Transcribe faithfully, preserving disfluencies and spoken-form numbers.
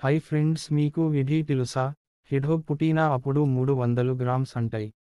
Hi friends, మీకు ఇది తెలుసా? హెడ్హోగ్ పుట్టిన అప్పుడు మూడు వందలు గ్రామ్స్ అంటాయి.